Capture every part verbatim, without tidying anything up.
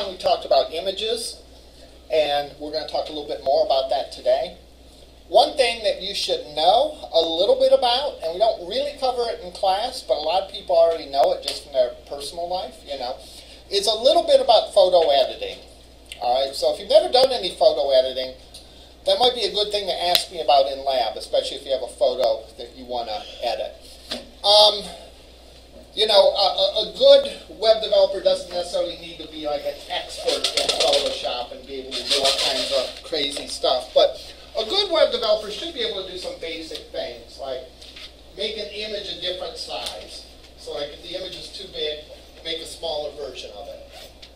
time we talked about images, and we're going to talk a little bit more about that today. One thing that you should know a little bit about, and we don't really cover it in class, but a lot of people already know it just from their personal life, you know, is a little bit about photo editing. All right, so if you've never done any photo editing, that might be a good thing to ask me about in lab, especially if you have a photo that you want to edit. Um, you know, a, a good web developer doesn't necessarily need to be like an expert in Photoshop and be able to do all kinds of crazy stuff, but a good web developer should be able to do some basic things, like make an image a different size. So like if the image is too big, make a smaller version of it.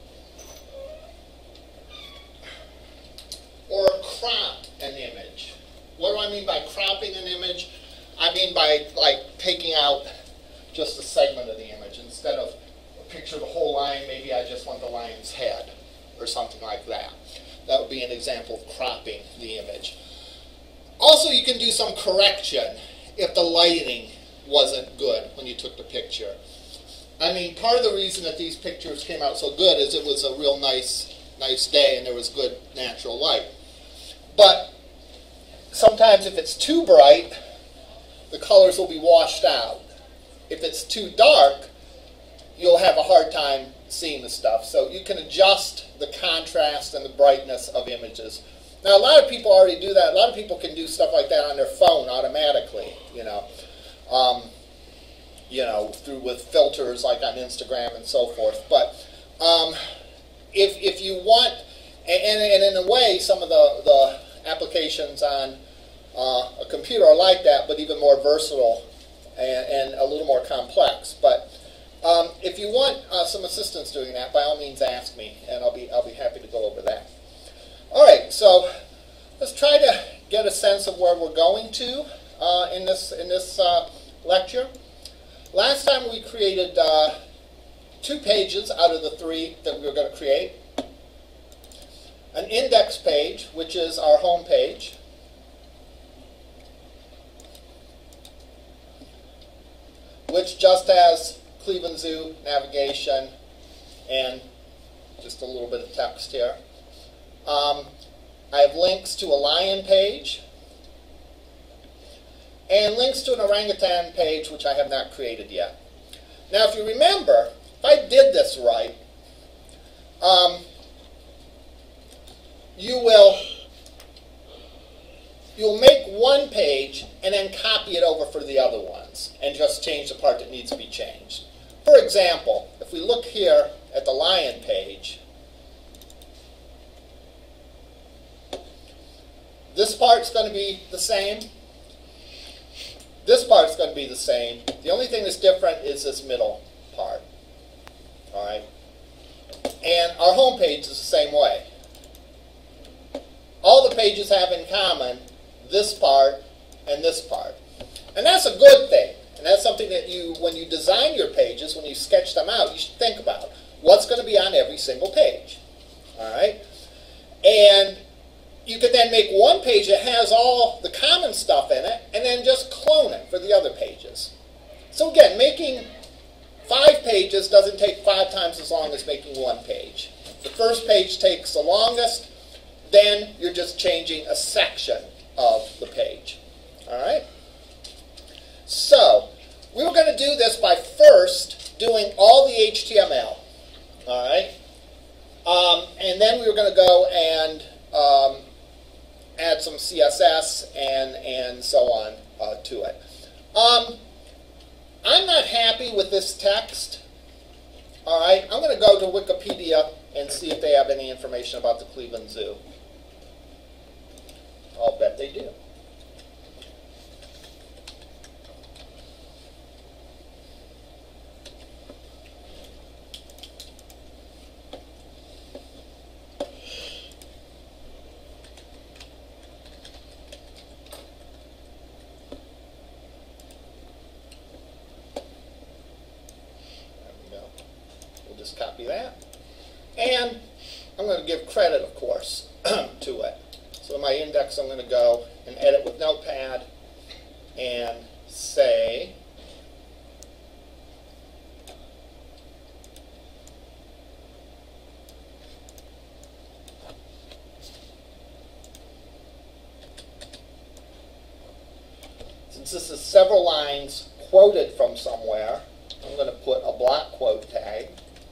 Or crop an image. What do I mean by cropping an image? I mean by like taking out just a segment of the image. Instead of a picture of the whole line, maybe I just want the line's head or something like that. That would be an example of cropping the image. Also, you can do some correction if the lighting wasn't good when you took the picture. I mean, part of the reason that these pictures came out so good is it was a real nice, nice day and there was good natural light. But sometimes if it's too bright, the colors will be washed out. If it's too dark, you'll have a hard time seeing the stuff. So you can adjust the contrast and the brightness of images. Now, a lot of people already do that. A lot of people can do stuff like that on their phone automatically, you know, um, you know, through with filters like on Instagram and so forth. But um, if if you want, and, and in a way, some of the the applications on uh, a computer are like that, but even more versatile and, and a little more complex. But um, if you want uh, some assistance doing that, by all means, ask me, and I'll be I'll be happy to go over that. All right, so let's try to get a sense of where we're going to uh, in this in this uh, lecture. Last time we created uh, two pages out of the three that we were going to create. An index page, which is our home page. Which just has Cleveland Zoo navigation and just a little bit of text here. Um, I have links to a lion page and links to an orangutan page, which I have not created yet. Now, if you remember, if I did this right, um, you will you'll make one page and then copy it over for the other ones and just change the part that needs to be changed. For example, if we look here at the lion page, this part's going to be the same. This part's going to be the same. The only thing that's different is this middle part. All right? And our home page is the same way. All the pages have in common this part and this part. And that's a good thing. And that's something that you, when you design your pages, when you sketch them out, you should think about. What's going to be on every single page? All right? And you could then make one page that has all the common stuff in it and then just clone it for the other pages. So again, making five pages doesn't take five times as long as making one page. The first page takes the longest, then you're just changing a section of the page. All right? So, we were going to do this by first doing all the H T M L. All right? Um, and then we were going to go and um, add some C S S and, and so on uh, to it. Um, I'm not happy with this text. All right, I'm going to go to Wikipedia and see if they have any information about the Cleveland Zoo. I'll bet they do. Copy that. And I'm going to give credit, of course, to it. So in my index, I'm going to go and edit with Notepad and say since this is several lines quoted from somewhere, I'm going to put a block quote tag.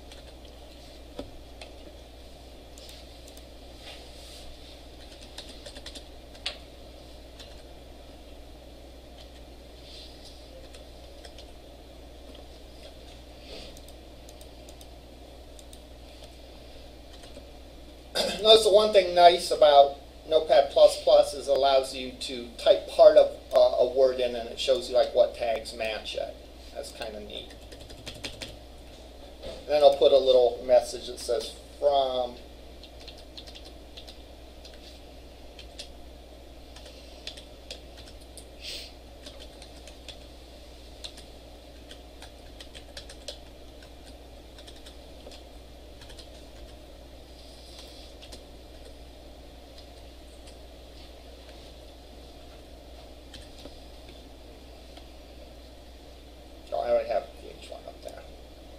Notice the one thing nice about Notepad plus plus is it allows you to type part of uh, a word in and it shows you like what tags match it. That's kind of neat. And then I'll put a little message that says from I already have P H one up there.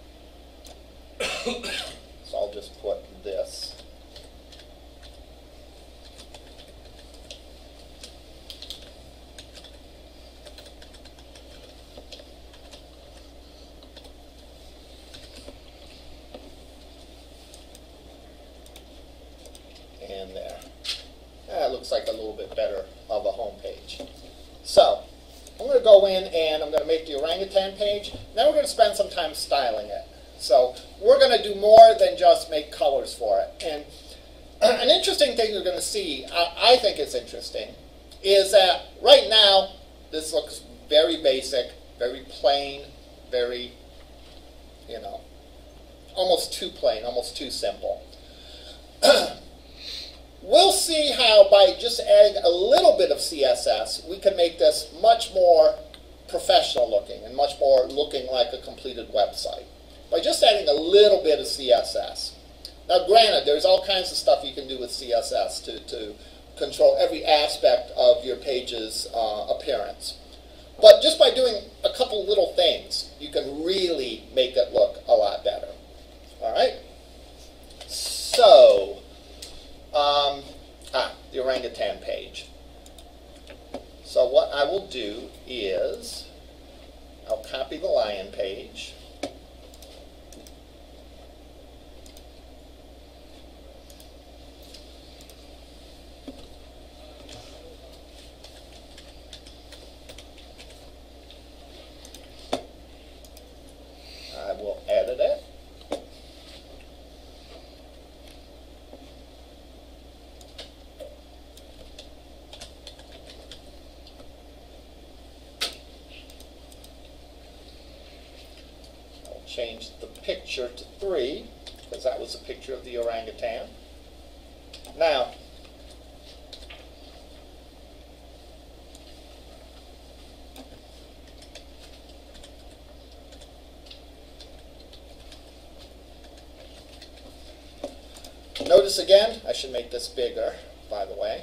So I'll just put this. And there. That looks like a little bit better of a home page. So I'm going to go in and I'm going to make the orangutan page. Now we're going to spend some time styling it. So we're going to do more than just make colors for it. And an interesting thing you're going to see, I, I think it's interesting, is that right now this looks very basic, very plain, very, you know, almost too plain, almost too simple. We'll see how by just adding a little bit of C S S, we can make this much more professional looking and much more looking like a completed website. By just adding a little bit of C S S. Now granted, there's all kinds of stuff you can do with C S S to, to control every aspect of your page's uh, appearance. But just by doing a couple little things, you can really make it look a lot better. All right? So, Um, ah, the orangutan page. So what I will do is I'll copy the lion page. I will edit it. Change the picture to three, because that was a picture of the orangutan. Now, notice again, I should make this bigger, by the way.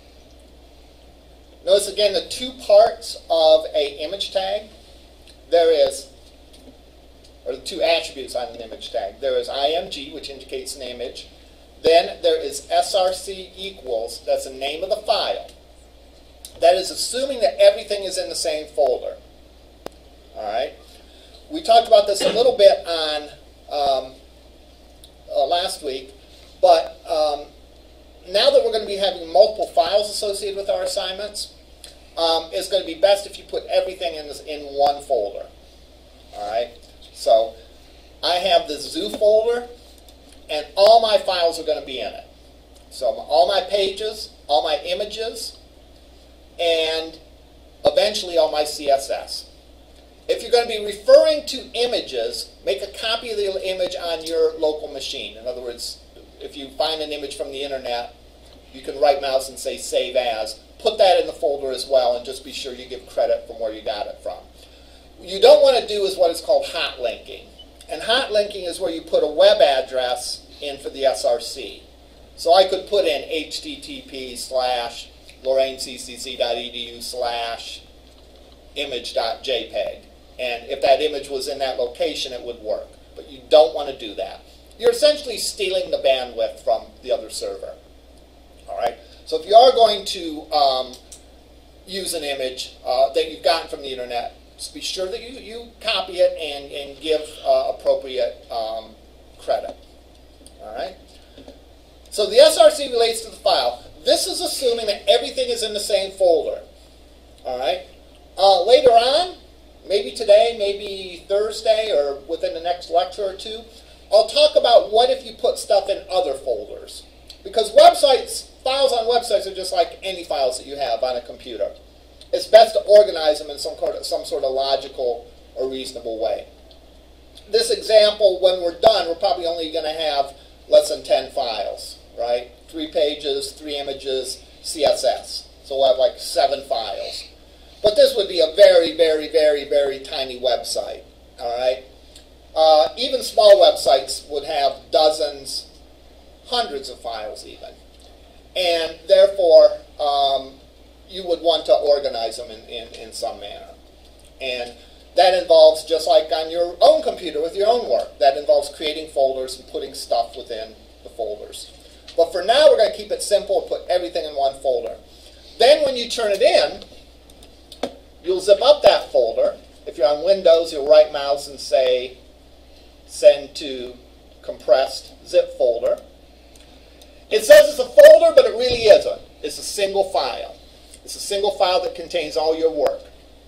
Notice again the two parts of a image tag. There is or the two attributes on an image tag. There is I M G, which indicates an image. Then there is S R C equals, that's the name of the file. That is assuming that everything is in the same folder. All right. We talked about this a little bit on um, uh, last week, but um, now that we're going to be having multiple files associated with our assignments, um, it's going to be best if you put everything in this in one folder. All right. So I have the zoo folder, and all my files are going to be in it. So all my pages, all my images, and eventually all my C S S. If you're going to be referring to images, make a copy of the image on your local machine. In other words, if you find an image from the internet, you can right mouse and say Save As. Put that in the folder as well, and just be sure you give credit from where you got it from. What you don't want to do is what is called hot linking. And hot linking is where you put a web address in for the S R C. So I could put in H T T P slash Lorain C C C dot E D U slash image dot J P G. And if that image was in that location, it would work. But you don't want to do that. You're essentially stealing the bandwidth from the other server. All right? So if you are going to um, use an image uh, that you've gotten from the internet, just be sure that you, you copy it and, and give uh, appropriate um, credit. All right? So the S R C relates to the file. This is assuming that everything is in the same folder. All right? Uh, later on, maybe today, maybe Thursday, or within the next lecture or two, I'll talk about what if you put stuff in other folders. Because websites, files on websites are just like any files that you have on a computer. It's best to organize them in some, some sort of logical or reasonable way. This example, when we're done, we're probably only going to have less than ten files, right? Three pages, three images, C S S. So we'll have like seven files. But this would be a very, very, very, very tiny website, all right? Uh, even small websites would have dozens, hundreds of files even. And therefore, um, you would want to organize them in, in, in some manner. And that involves, just like on your own computer with your own work, that involves creating folders and putting stuff within the folders. But for now, we're going to keep it simple and put everything in one folder. Then when you turn it in, you'll zip up that folder. If you're on Windows, you'll right mouse and say, send to compressed zip folder. It says it's a folder, but it really isn't. It's a single file. It's a single file that contains all your work.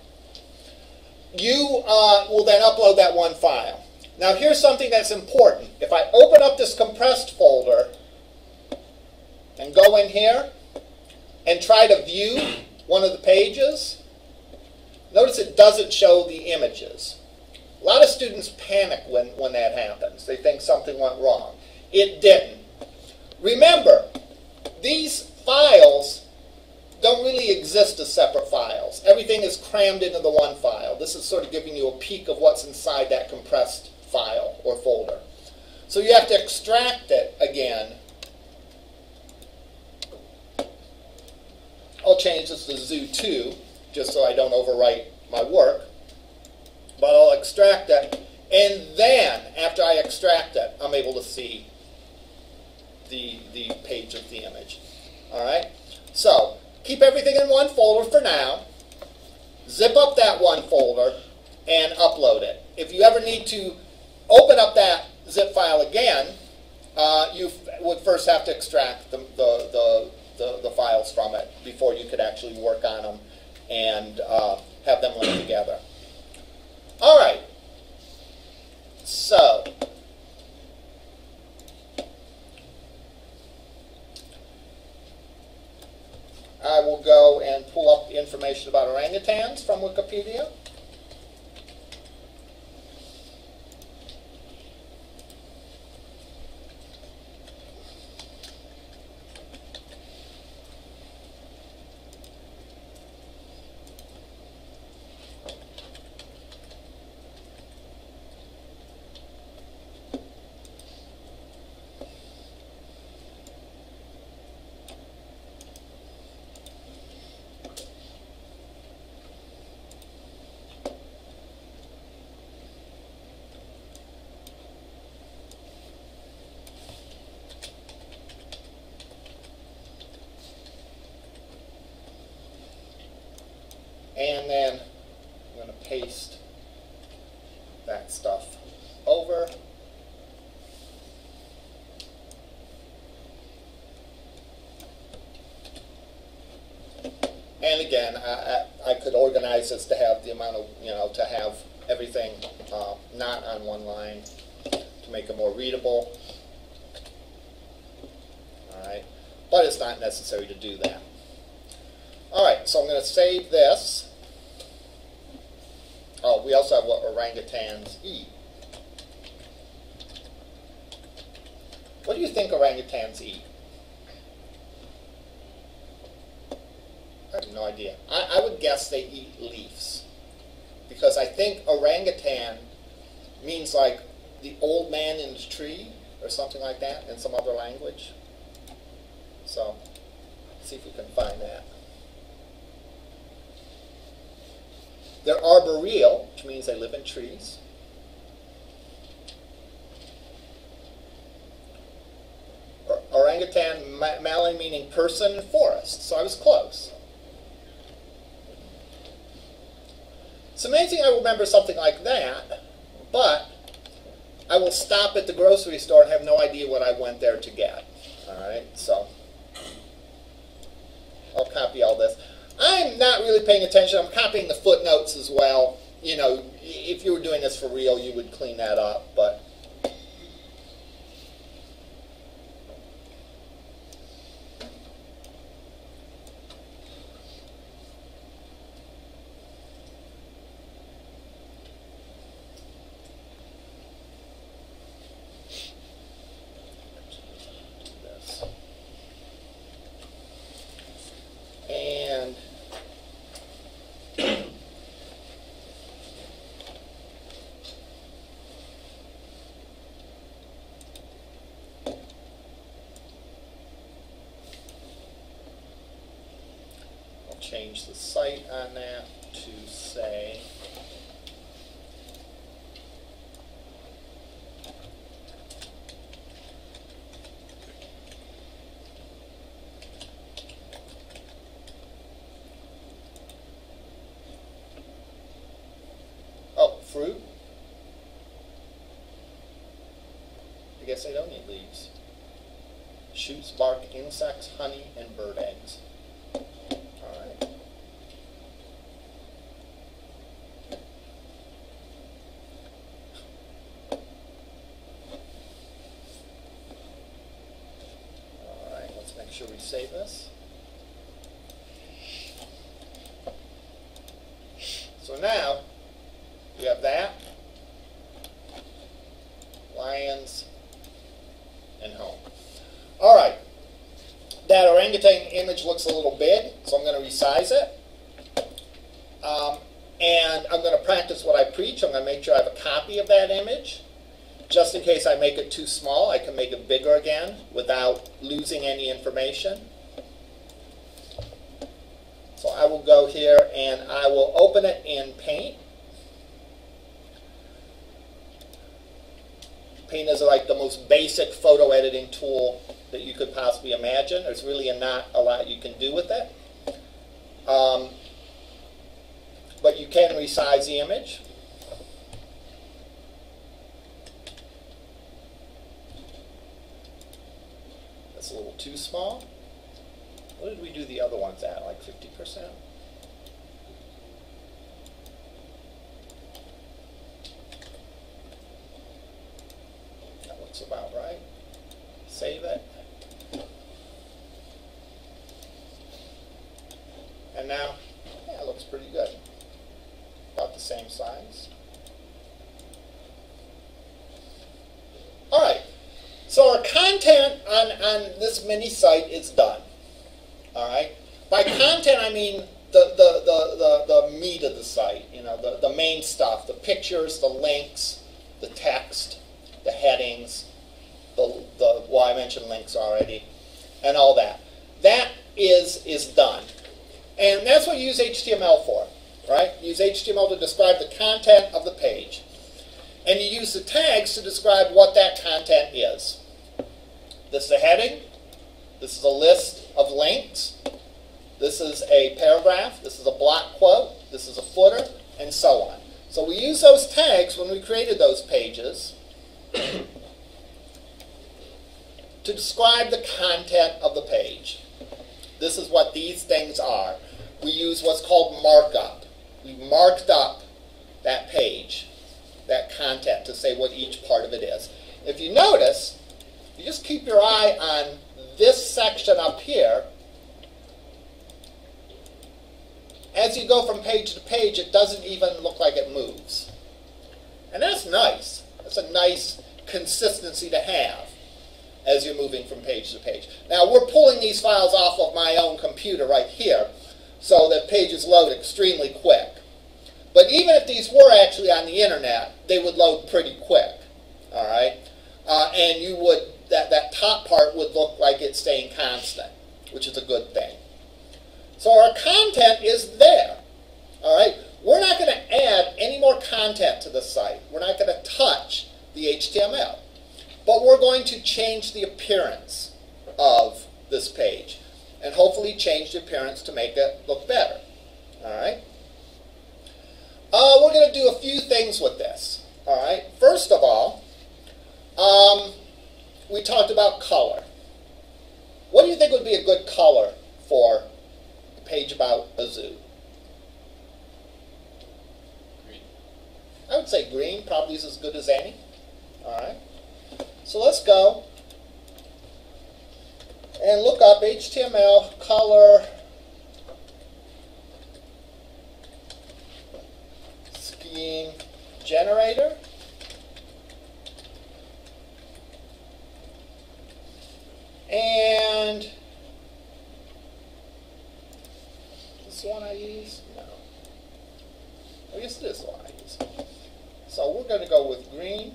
You uh, will then upload that one file. Now here's something that's important. If I open up this compressed folder and go in here and try to view one of the pages, notice it doesn't show the images. A lot of students panic when, when that happens. They think something went wrong. It didn't. Remember, these files don't really exist as separate files. Everything is crammed into the one file. This is sort of giving you a peek of what's inside that compressed file or folder. So you have to extract it again. I'll change this to zoo two, just so I don't overwrite my work. But I'll extract it, and then, after I extract it, I'm able to see the, the page of the image. All right? So, keep everything in one folder for now. Zip up that one folder and upload it. If you ever need to open up that zip file again, uh, you would first have to extract the, the, the, the, the files from it before you could actually work on them and uh, have them linked together. All right. So, I will go and pull up the information about orangutans from Wikipedia. And then I'm going to paste that stuff over. And again, I, I, I could organize this to have the amount of, you know, to have everything uh, not on one line to make it more readable. All right, but it's not necessary to do that. All right, so I'm going to save this. Oh, we also have what orangutans eat. What do you think orangutans eat? I have no idea. I, I would guess they eat leaves. Because I think orangutan means like the old man in the tree or something like that in some other language. So, let's see if we can find that. They're arboreal, which means they live in trees. Or, orangutan, Malay meaning person, and forest. So I was close. It's amazing I remember something like that, but I will stop at the grocery store and have no idea what I went there to get. All right, so I'll copy all this. I'm not really paying attention. I'm copying the footnotes as well. You know, if you were doing this for real, you would clean that up, but and I'll change the site on that to say fruit. I guess they don't need leaves. Shoots, bark, insects, honey, and bird eggs. All right. All right, let's make sure we save this. So now, we have that, lions, and home. All right, that orangutan image looks a little big, so I'm going to resize it. Um, and I'm going to practice what I preach. I'm going to make sure I have a copy of that image. Just in case I make it too small, I can make it bigger again without losing any information. So I will go here and I will open it in Paint. Paint is like the most basic photo editing tool that you could possibly imagine. There's really not a lot you can do with it. Um, but you can resize the image. That's a little too small. What did we do the other ones at? Like fifty percent? About right. Save it. And now, yeah, it looks pretty good. About the same size. All right. So our content on, on this mini site is done. All right. By content, I mean the, the, the, the, the meat of the site. You know, the, the main stuff, the pictures, the links, the text, the headings, the, the well, I mentioned links already, and all that. That is is done. And that's what you use H T M L for, right? You use H T M L to describe the content of the page. And you use the tags to describe what that content is. This is a heading. This is a list of links. This is a paragraph. This is a block quote. This is a footer, and so on. So we use those tags when we created those pages to describe the content of the page. This is what these things are. We use what's called markup. We marked up that page, that content, to say what each part of it is. If you notice, you just keep your eye on this section up here. As you go from page to page, it doesn't even look like it moves. And that's nice. That's a nice consistency to have as you're moving from page to page. Now, we're pulling these files off of my own computer right here, so that pages load extremely quick. But even if these were actually on the internet, they would load pretty quick. All right? Uh, and you would, that, that top part would look like it's staying constant, which is a good thing. So our content is there. All right? We're not going to add any more content to the site. We're not going to touch the H T M L. But we're going to change the appearance of this page, and hopefully change the appearance to make it look better. All right? Uh, we're going to do a few things with this. All right. First of all, um, we talked about color. What do you think would be a good color for a page about a zoo? Green. I would say green probably is as good as any. All right. So let's go and look up H T M L color scheme generator. And this one I use? No. I guess this one I use. So we're going to go with green.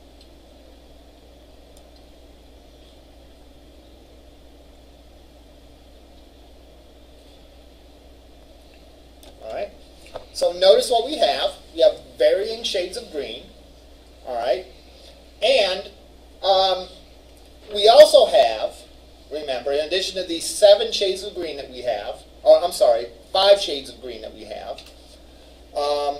All right. So notice what we have. We have varying shades of green. All right. And um, we also have, remember, in addition to these seven shades of green that we have, or I'm sorry, five shades of green that we have, um,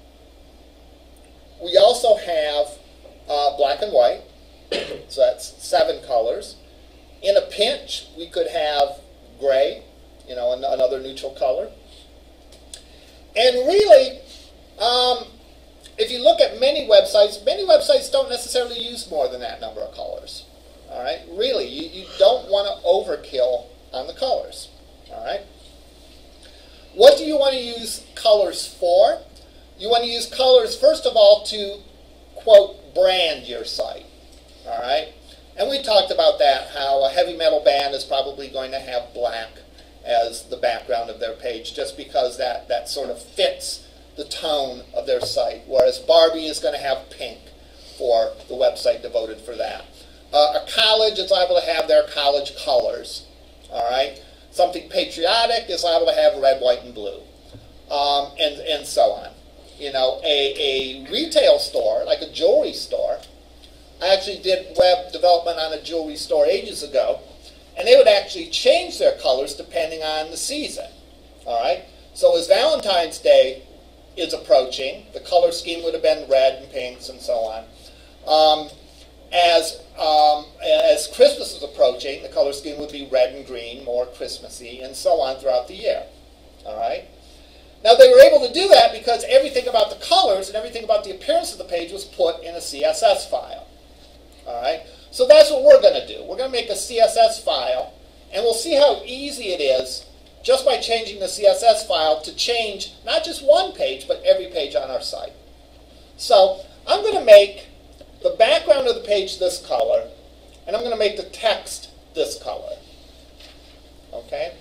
we also have uh, black and white, so that's seven colors. In a pinch, we could have gray, you know, an another neutral color. And really, um, if you look at many websites, many websites don't necessarily use more than that number of colors. All right, really, you, you don't want to overkill on the colors. All right. What do you want to use colors for? You want to use colors, first of all, to, quote, brand your site. All right. And we talked about that, how a heavy metal band is probably going to have black as the background of their page, just because that, that sort of fits the tone of their site, whereas Barbie is going to have pink for the website devoted for that. Uh, a college is liable to have their college colors, all right? Something patriotic is liable to have red, white, and blue, um, and, and so on. You know, a, a retail store, like a jewelry store, I actually did web development on a jewelry store ages ago, and they would actually change their colors depending on the season, all right? So as Valentine's Day is approaching, the color scheme would have been red and pinks and so on. Um, As, um, as Christmas is approaching, the color scheme would be red and green, more Christmassy, and so on throughout the year. All right? Now, they were able to do that because everything about the colors and everything about the appearance of the page was put in a C S S file. All right? So that's what we're going to do. We're going to make a C S S file, and we'll see how easy it is just by changing the C S S file to change not just one page, but every page on our site. So I'm going to make the background of the page this color, and I'm going to make the text this color. Okay?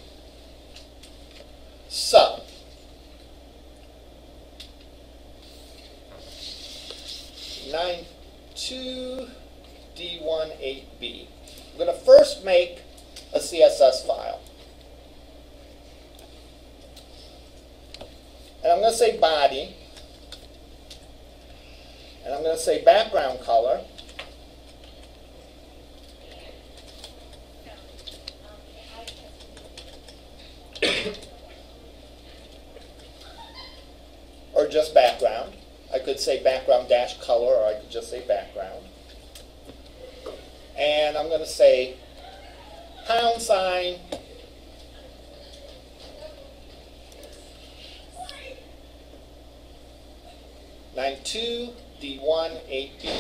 So, nine two D eighteen B. I'm going to first make a C S S file. And I'm going to say body. And I'm going to say background color. Or just background. I could say background dash color, or I could just say background. And I'm going to say pound sign nine two D eighteen B.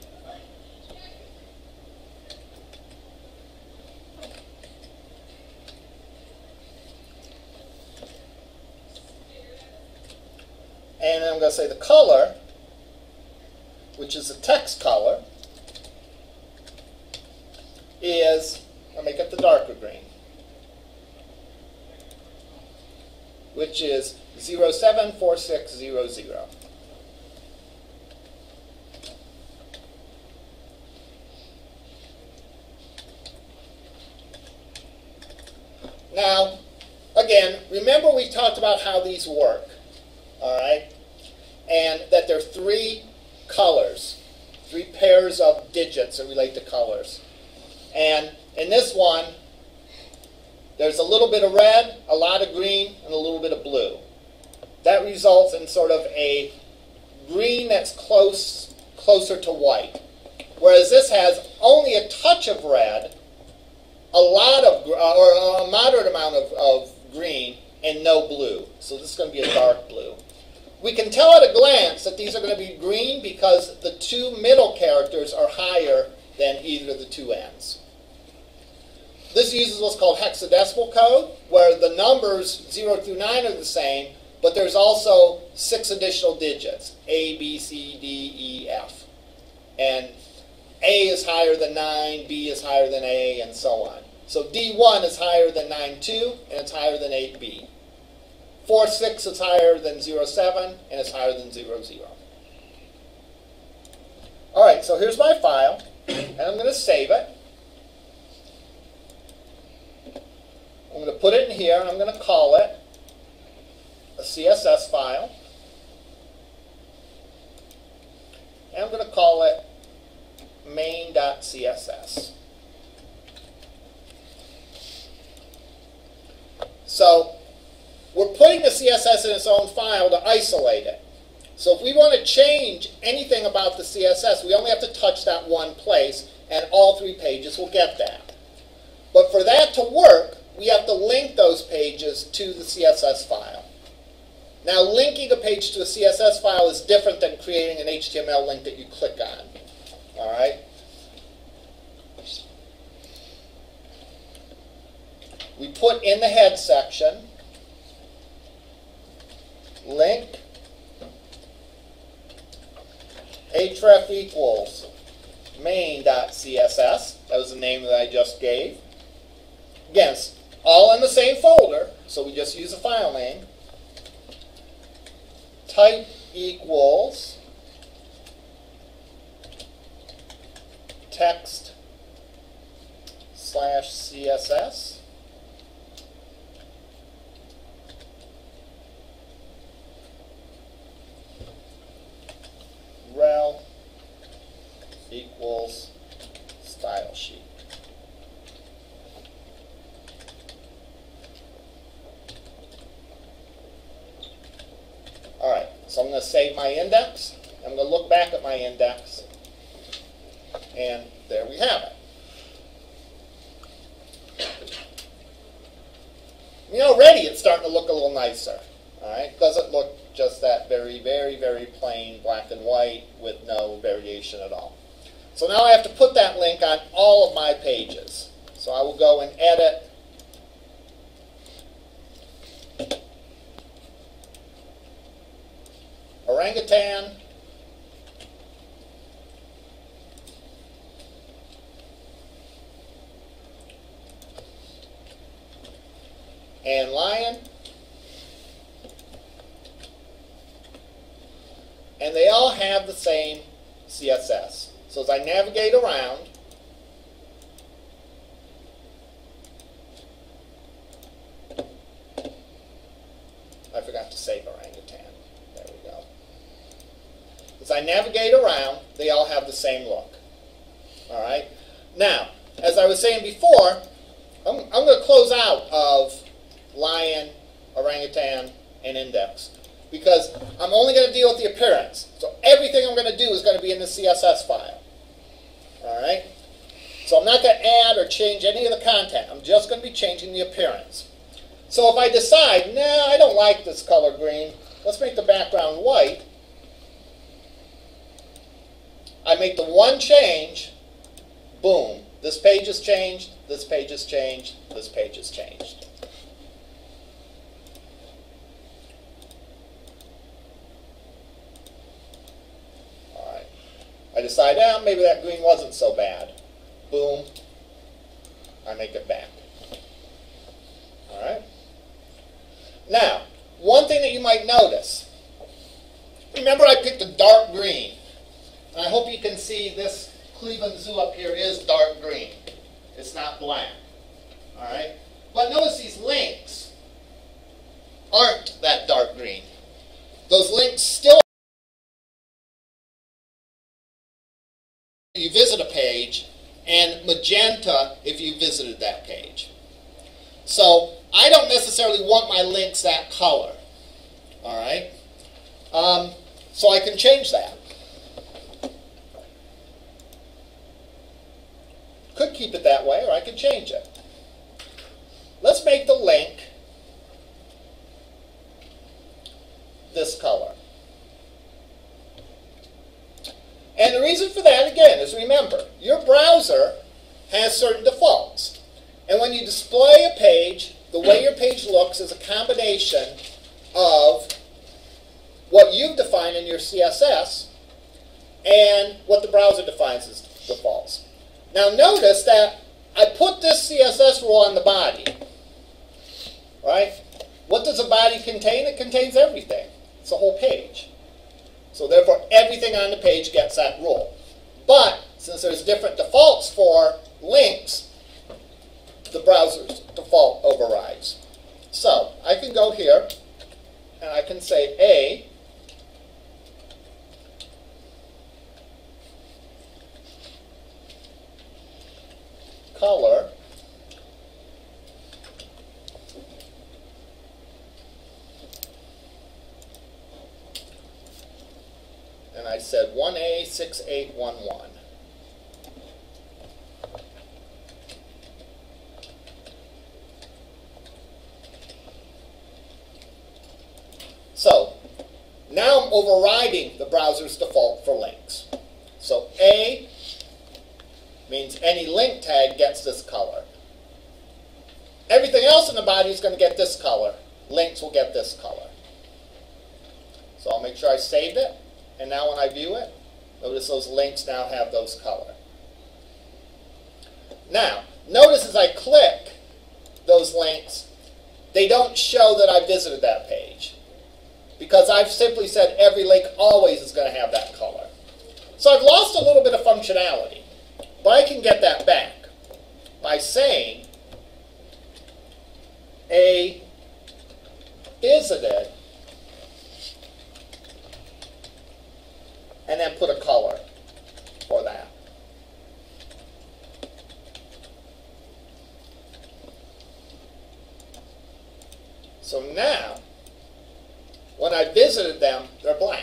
And I'm going to say the color, which is the text color, is, I'll make it the darker green, which is zero seven four six zero zero. Now, again, remember we talked about how these work, all right? And that there are three colors, three pairs of digits that relate to colors. And in this one, there's a little bit of red, a lot of green, and a little bit of blue. that results in sort of a green that's close, closer to white. Whereas this has only a touch of red, a lot of, or a moderate amount of, of green, and no blue. So this is going to be a dark blue. We can tell at a glance that these are going to be green because the two middle characters are higher than either of the two ends. This uses what's called hexadecimal code, where the numbers zero through nine are the same, but there's also six additional digits, A, B, C, D, E, F. And A is higher than nine, B is higher than A, and so on. So D one is higher than nine two, and it's higher than eight B. four six is higher than zero seven, and it's higher than zero zero. All right, so here's my file, and I'm going to save it. I'm going to put it in here, and I'm going to call it a C S S file. And I'm going to call it main dot C S S. So we're putting the C S S in its own file to isolate it. So if we want to change anything about the C S S, we only have to touch that one place, and all three pages will get that. But for that to work, we have to link those pages to the C S S file. Now, linking a page to a C S S file is different than creating an H T M L link that you click on. All right? We put in the head section, link href equals main dot C S S. That was the name that I just gave. Again, it's all in the same folder, so we just use a file name. Type equals text slash C S S. Rel equals style sheet. All right, so I'm going to save my index. I'm going to look back at my index, and there we have it. You know, already it's starting to look a little nicer. All right, doesn't look just that very, very, very plain black and white with no variation at all. So now I have to put that link on all of my pages. So I will go and edit. Orangutan. And lion. And they all have the same C S S. So as I navigate around, I forgot to save orangutan. There we go. As I navigate around, they all have the same look. All right. Now, as I was saying before, I'm, I'm going to close out of lion, orangutan, and index, because I'm only going to deal with the appearance. So everything I'm going to do is going to be in the C S S file. All right? So I'm not going to add or change any of the content. I'm just going to be changing the appearance. So if I decide, nah, I don't like this color green, let's make the background white. I make the one change, boom. This page is changed, this page is changed, this page is changed. I decide, ah, maybe that green wasn't so bad. Boom. I make it back. All right? Now, one thing that you might notice. Remember I picked a dark green. And I hope you can see this Cleveland Zoo up here is dark green. It's not black. All right? But notice these links aren't that dark green. Those links still, you visit a page, and magenta if you visited that page. So I don't necessarily want my links that color. All right? Um, so I can change that. Could keep it that way, or I could change it. Let's make the link this color. And the reason for that, again, is remember, your browser has certain defaults. And when you display a page, the way your page looks is a combination of what you've defined in your C S S and what the browser defines as defaults. Now notice that I put this C S S rule on the body. Right? What does a body contain? It contains everything. It's the whole page. So therefore, everything on the page gets that rule. But since there's different defaults for links, the browser's default overrides. So I can go here and I can say A color and I said one A six eight one one. So now I'm overriding the browser's default for links. So A means any link tag gets this color. Everything else in the body is going to get this color. Links will get this color. So I'll make sure I saved it. And now when I view it, notice those links now have those color. Now, notice as I click those links, they don't show that I visited that page. Because I've simply said every link always is going to have that color. So I've lost a little bit of functionality. But I can get that back by saying a visited and then put a color for that. So now, when I visited them, they're blank.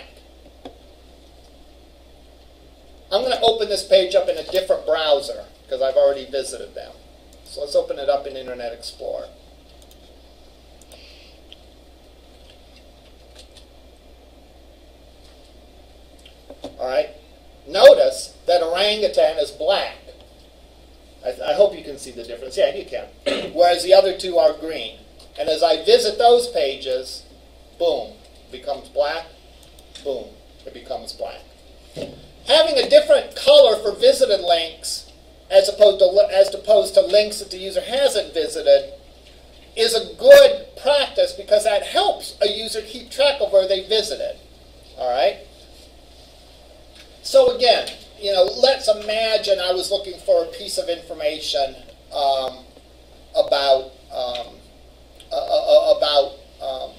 I'm going to open this page up in a different browser because I've already visited them. So let's open it up in Internet Explorer. All right. Notice that orangutan is black. I, I hope you can see the difference. Yeah, you can. Whereas the other two are green. And as I visit those pages, boom, it becomes black. Boom, it becomes black. Having a different color for visited links as opposed to, as opposed to links that the user hasn't visited is a good practice because that helps a user keep track of where they visited. All right? So again, you know, let's imagine I was looking for a piece of information um, about um, uh, about um,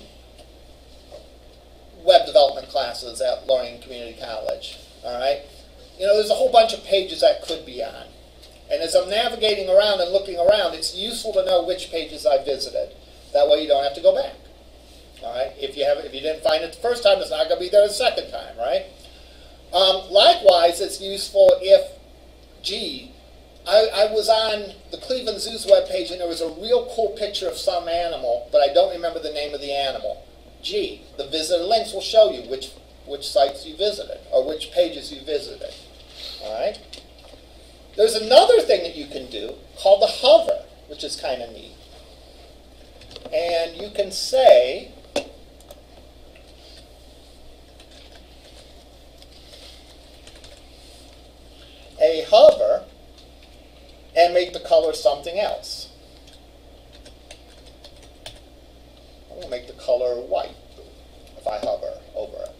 web development classes at Loring Community College. All right, you know, there's a whole bunch of pages that could be on, and as I'm navigating around and looking around, it's useful to know which pages I visited. That way, you don't have to go back. All right, if you have, if you didn't find it the first time, it's not going to be there the second time, right? Um, likewise, it's useful if, gee, I, I was on the Cleveland Zoo's webpage and there was a real cool picture of some animal, but I don't remember the name of the animal. Gee, the visitor links will show you which which sites you visited or which pages you visited. All right. There's another thing that you can do called the hover, which is kind of neat. And you can say a hover and make the color something else. I'm going to make the color white if I hover over it.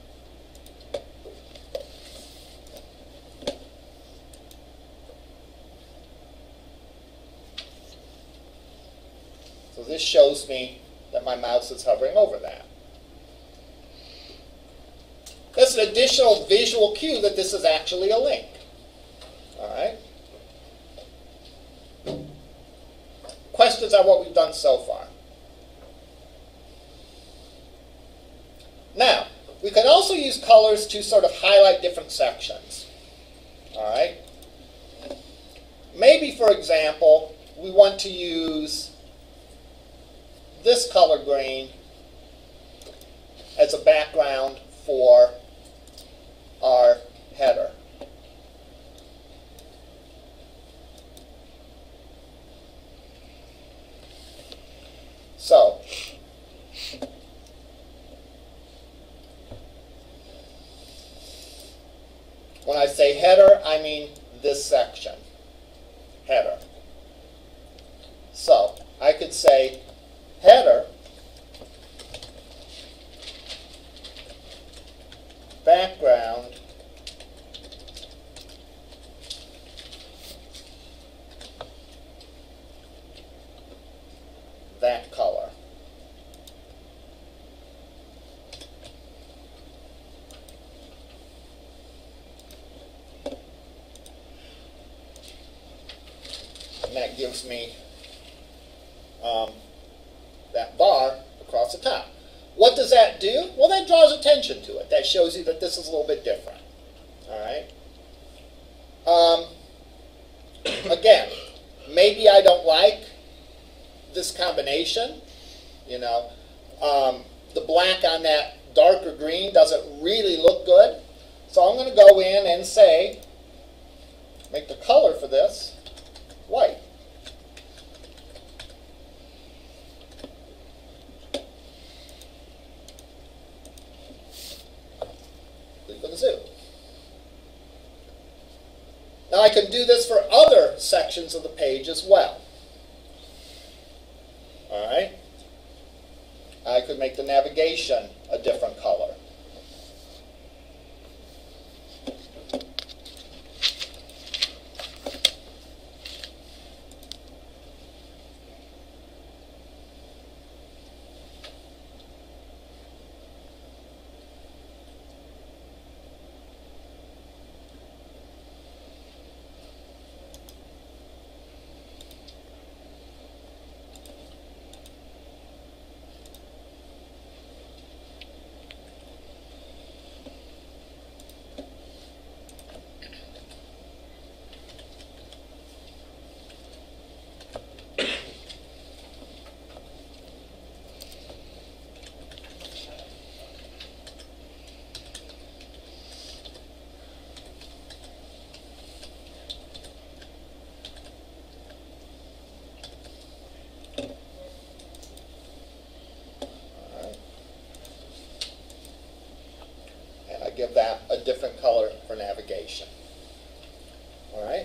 So this shows me that my mouse is hovering over that. That's an additional visual cue that this is actually a link. All right? Questions on what we've done so far? can also use colors to sort of highlight different sections. All right? Maybe, for example, we want to use this color green as a background for our header. So, when I say header, I mean this section, header. So, I could say header background that color. And that gives me um, that bar across the top. What does that do? Well, that draws attention to it. That shows you that this is a little bit different. All right? Um, again, maybe I don't like this combination. You know, um, the black on that darker green doesn't really look good. So I'm going to go in and say, make the color for this white. For the zoo. Now I can do this for other sections of the page as well. All right. I could make the navigation a different color. Give that a different color for navigation. All right?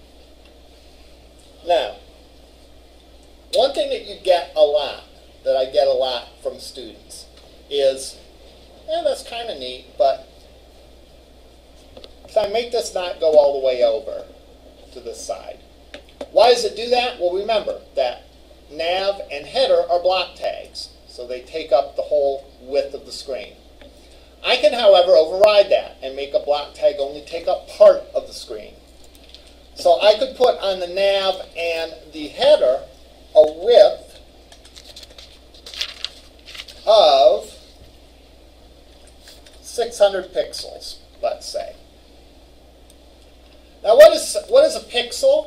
Now, one thing that you get a lot, that I get a lot from students, is, yeah, that's kind of neat, but can I make this not go all the way over to this side? Why does it do that? Well, remember that nav and header are block tags, so they take up the whole width of the screen. I can, however, override that and make a block tag only take up part of the screen. So I could put on the nav and the header a width of six hundred pixels, let's say. Now, what is, what is a pixel?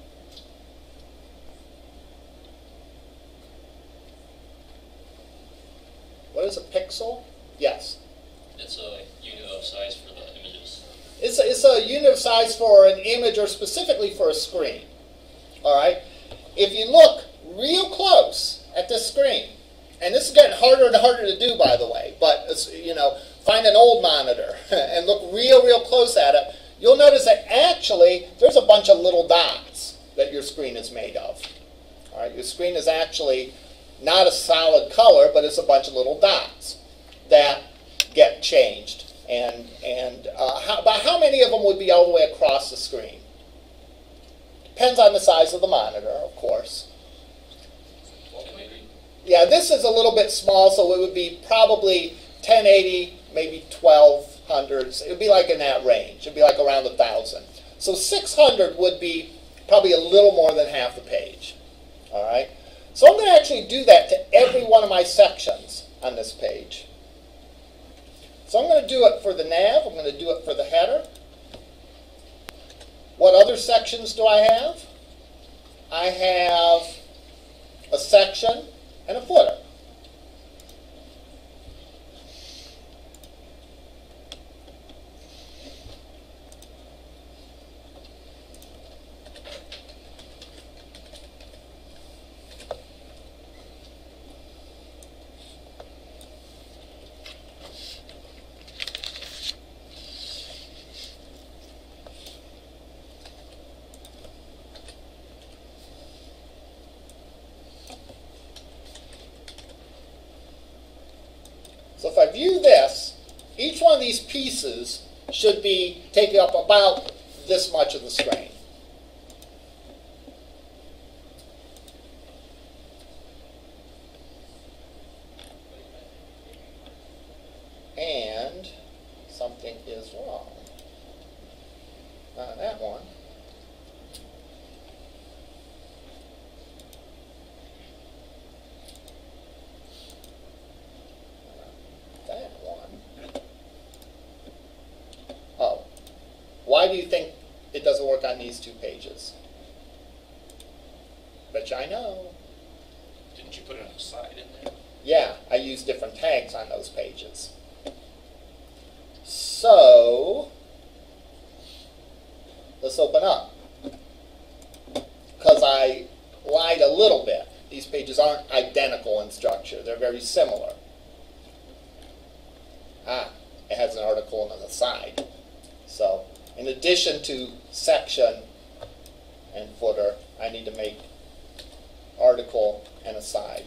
What is a pixel? Yes. It's a unit of size for the images. It's a, it's a unit of size for an image, or specifically for a screen. All right? If you look real close at this screen, and this is getting harder and harder to do, by the way, but it's, you know, find an old monitor and look real, real close at it, you'll notice that actually there's a bunch of little dots that your screen is made of. All right? Your screen is actually not a solid color, but it's a bunch of little dots that get changed. And, and uh, how, about how many of them would be all the way across the screen? Depends on the size of the monitor, of course. Yeah, this is a little bit small, so it would be probably ten eighty, maybe twelve hundred. It would be like in that range. It would be like around one thousand. So six hundred would be probably a little more than half the page. All right? So I'm going to actually do that to every one of my sections on this page. So I'm going to do it for the nav. I'm going to do it for the header. What other sections do I have? I have a section and a footer. So if I view this, each one of these pieces should be taking up about this much of the screen. And something is wrong. Not on that one. That one. Oh. Why do you think it doesn't work on these two pages? Bet you I know. Didn't you put it on the side in there? Yeah, I use different tags on those pages. So, let's open up. Because I lied a little bit. These pages aren't identical in structure. They're very similar. Ah, it has an article on the side. So, in addition to section and footer, I need to make article and a side.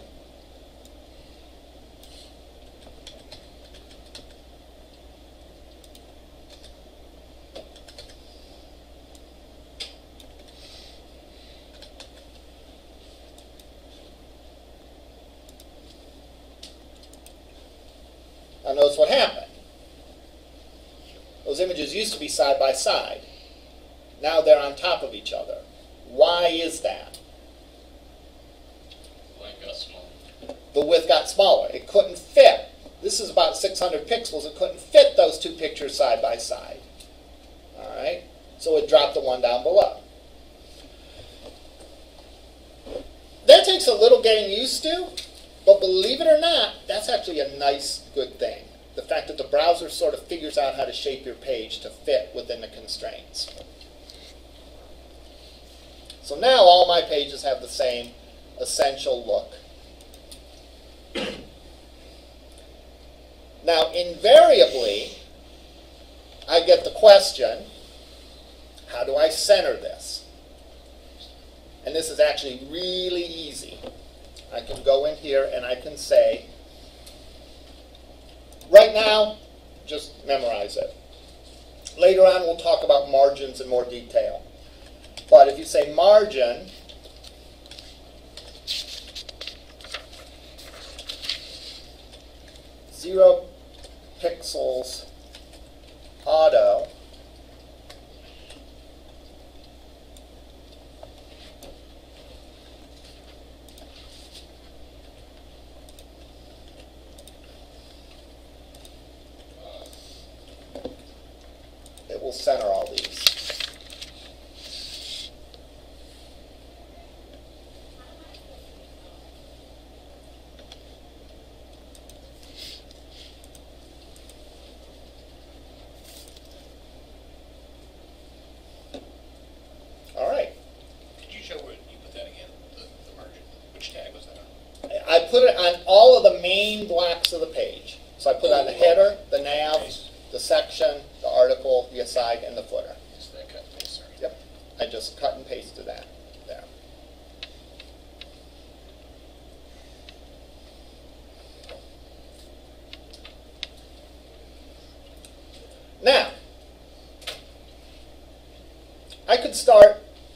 Now notice what happened. Those images used to be side by side. Now they're on top of each other. Why is that? Line got smaller. The width got smaller. It couldn't fit. This is about six hundred pixels. It couldn't fit those two pictures side by side. All right? So it dropped the one down below. That takes a little getting used to, but believe it or not, that's actually a nice, good thing. The fact that the browser sort of figures out how to shape your page to fit within the constraints. So now all my pages have the same essential look. Now, invariably, I get the question, how do I center this? And this is actually really easy. I can go in here and I can say, right now, just memorize it. Later on, we'll talk about margins in more detail. But if you say margin, zero pixels auto, it will center all these. All right. Could you show where you put that again? The, the margin. Which tag was that on? I put it on all of the main blocks of the page. So I put it on the header, the nav, the section, the article, the aside, and the footer. So that cut and paste, sorry. Yep. I just cut and pasted that there. Now, I could start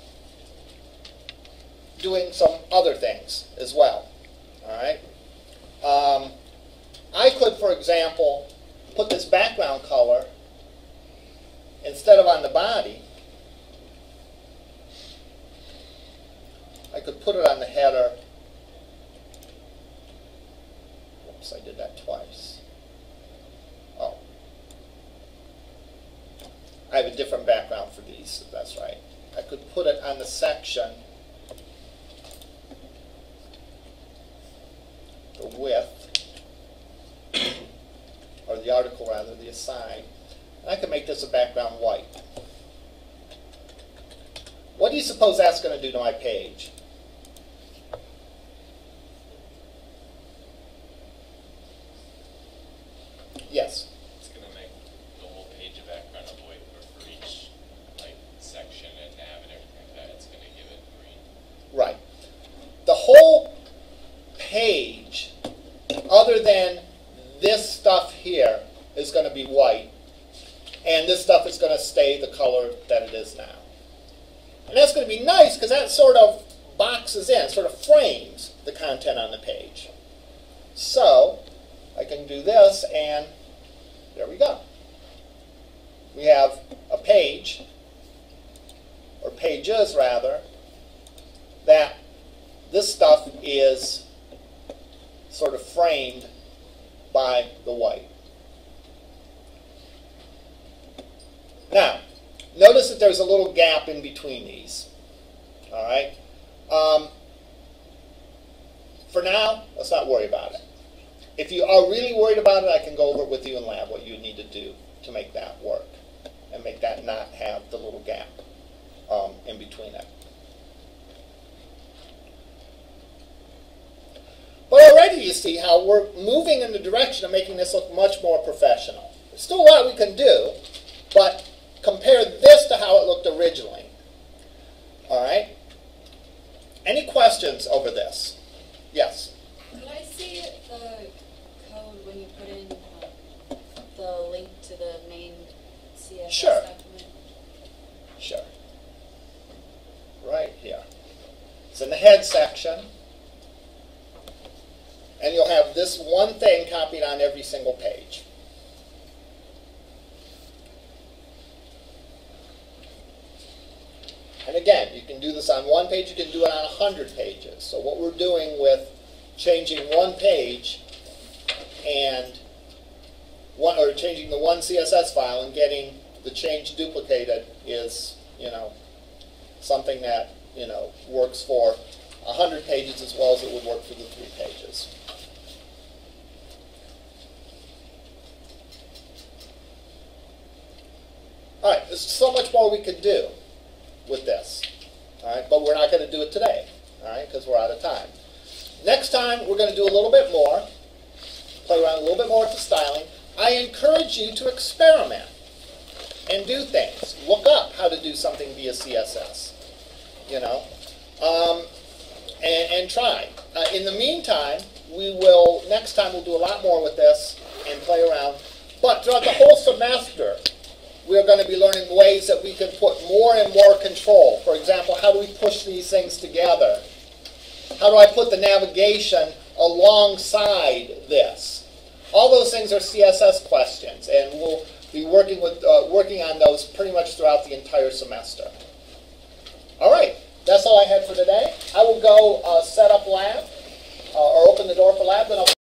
doing some other things as well. All right. Um, I could, for example, put this background color, instead of on the body, I could put it on the header. Whoops, I did that twice. Oh, I have a different background for these, if that's right. I could put it on the section, the width, or the article rather, the assign. And I can make this a background white. What do you suppose that's going to do to my page? Yes? It's going to make the whole page a background of white, or for each like section and nav and everything like that, it's going to give it green. Right. The whole page, other than this stuff here, is going to be white, and this stuff is going to stay the color that it is now. And that's going to be nice because that sort of boxes in, sort of frames the content on the page. So I can do this, and there we go. We have a page, or pages rather, that this stuff is sort of framed by the white. Now, notice that there's a little gap in between these. All right? Um, for now, let's not worry about it. If you are really worried about it, I can go over it with you in lab, what you need to do to make that work and make that not have the little gap um, in between it. But already you see how we're moving in the direction of making this look much more professional. There's still a lot we can do, but compare this to how it looked originally. All right? Any questions over this? Yes? Could I see the code when you put in uh, the link to the main C S S Sure. document? Sure. Right here. It's in the head section. And you'll have this one thing copied on every single page. And again, you can do this on one page, you can do it on a hundred pages. So what we're doing with changing one page and one, or changing the one C S S file and getting the change duplicated is, you know, something that, you know, works for a hundred pages as well as it would work for the three pages. All right, there's so much more we could do with this, all right, but we're not going to do it today, all right, because we're out of time. Next time, we're going to do a little bit more, play around a little bit more with the styling. I encourage you to experiment and do things. Look up how to do something via C S S, you know, um, and, and try. Uh, in the meantime, we will, next time we'll do a lot more with this and play around, but throughout the whole semester, we're going to be learning ways that we can put more and more control. For example, how do we push these things together? How do I put the navigation alongside this? All those things are C S S questions, and we'll be working with uh, working on those pretty much throughout the entire semester. All right, that's all I had for today. I will go uh, set up lab, uh, or open the door for lab, then I'll